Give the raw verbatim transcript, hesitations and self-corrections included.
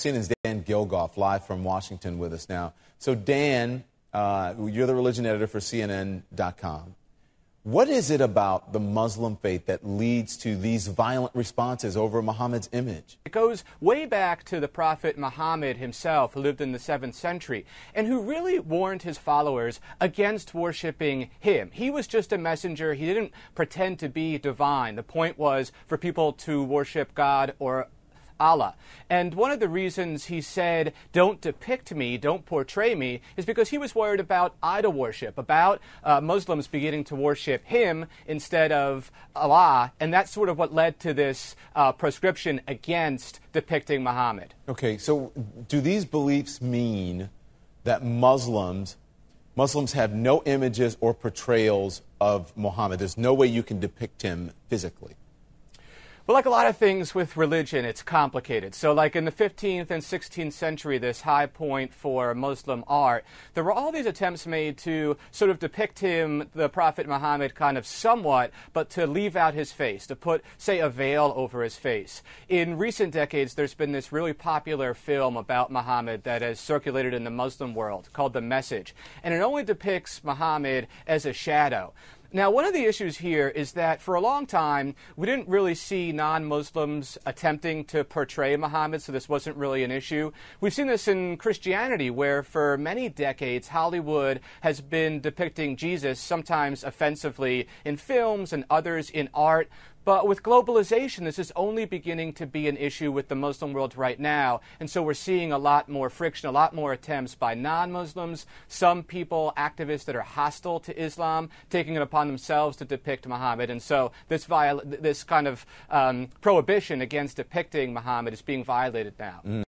C N N's Dan Gilgoff, live from Washington with us now. So Dan, uh, you're the religion editor for C N N dot com. What is it about the Muslim faith that leads to these violent responses over Muhammad's image? It goes way back to the Prophet Mohammed himself, who lived in the seventh century, and who really warned his followers against worshiping him. He was just a messenger. He didn't pretend to be divine. The point was for people to worship God or Allah. And one of the reasons he said, don't depict me, don't portray me, is because he was worried about idol worship, about uh, Muslims beginning to worship him instead of Allah. And that's sort of what led to this uh, proscription against depicting Muhammad. Okay, so do these beliefs mean that Muslims, Muslims have no images or portrayals of Muhammad? There's no way you can depict him physically? Well, like a lot of things with religion, it's complicated. So like in the fifteenth and sixteenth century, this high point for Muslim art, there were all these attempts made to sort of depict him, the Prophet Muhammad, kind of somewhat, but to leave out his face, to put, say, a veil over his face. In recent decades, there's been this really popular film about Muhammad that has circulated in the Muslim world called The Message, and it only depicts Muhammad as a shadow. Now, one of the issues here is that for a long time, we didn't really see non-Muslims attempting to portray Muhammad, so this wasn't really an issue. We've seen this in Christianity, where for many decades, Hollywood has been depicting Jesus, sometimes offensively, in films and others in art. But with globalization, this is only beginning to be an issue with the Muslim world right now. And so we're seeing a lot more friction, a lot more attempts by non-Muslims, some people, activists that are hostile to Islam, taking it upon themselves to depict Muhammad. And so this, viol- this kind of um, prohibition against depicting Muhammad is being violated now. Mm.